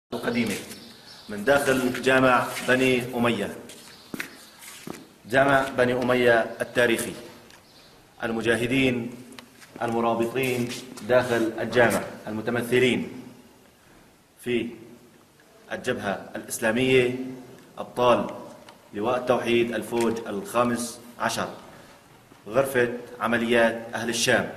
القديمة من داخل جامع بني أمية. جامع بني أمية التاريخي، المجاهدين المرابطين داخل الجامع المتمثلين في الجبهة الإسلامية، أبطال لواء التوحيد الفوج الخامس عشر، غرفة عمليات أهل الشام.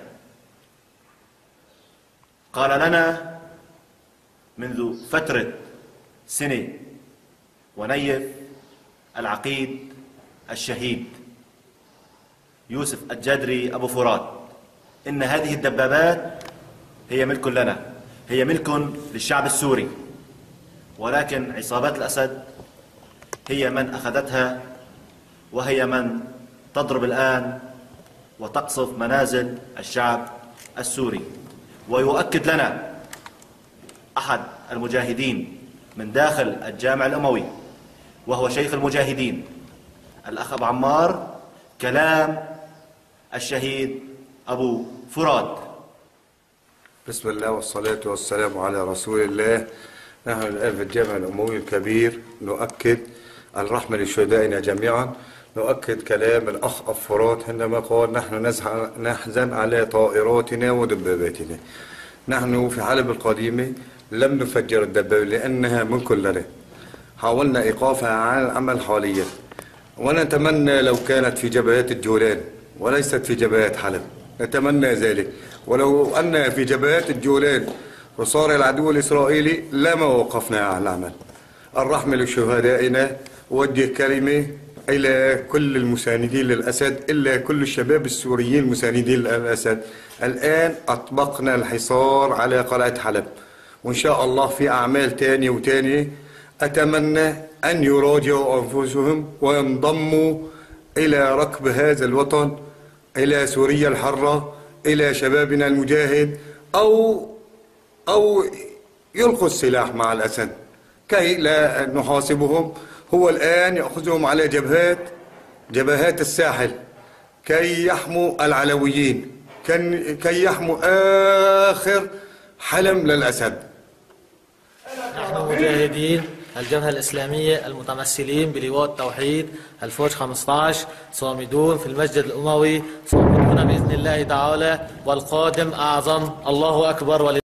قال لنا منذ فترة سنة ونيف العقيد الشهيد يوسف الجدري أبو فرات إن هذه الدبابات هي ملك لنا، هي ملك للشعب السوري، ولكن عصابات الأسد هي من أخذتها، وهي من تضرب الآن وتقصف منازل الشعب السوري. ويؤكد لنا أحد المجاهدين من داخل الجامع الأموي وهو شيخ المجاهدين الأخ أبو عمار كلام الشهيد أبو فرات. بسم الله والصلاة والسلام على رسول الله. نحن الآن في الجامع الأموي الكبير نؤكد الرحمة لشهدائنا جميعا. نؤكد كلام الأخ أبو فرات عندما قال نحن نحزن على طائراتنا ودباباتنا. نحن في حلب القديمة لم نفجر الدبابة لأنها ملك لنا، حاولنا إيقافها عن العمل حاليا، ونتمنى لو كانت في جبهات الجولان وليست في جبهات حلب، نتمنى ذلك. ولو أنها في جبهات الجولان وصار العدو الإسرائيلي لما وقفنا عن العمل. الرحمة لشهدائنا. وجه كلمة إلى كل المساندين للأسد، إلا كل الشباب السوريين المساندين للأسد. الآن أطبقنا الحصار على قلعة حلب، وإن شاء الله في أعمال تانية وتانية. أتمنى أن يراجعوا أنفسهم وينضموا إلى ركب هذا الوطن، إلى سوريا الحرة، إلى شبابنا المجاهد، أو يلقوا السلاح مع الأسد كي لا نحاسبهم. هو الآن يأخذهم على جبهات الساحل كي يحموا العلويين، كي يحموا آخر حلم للأسد. نحن مجاهدين الجبهة الإسلامية المتمثلين بلواء التوحيد الفوج 15 صامدون في المسجد الأموي، صامدون بإذن الله تعالى، والقادم أعظم. الله أكبر.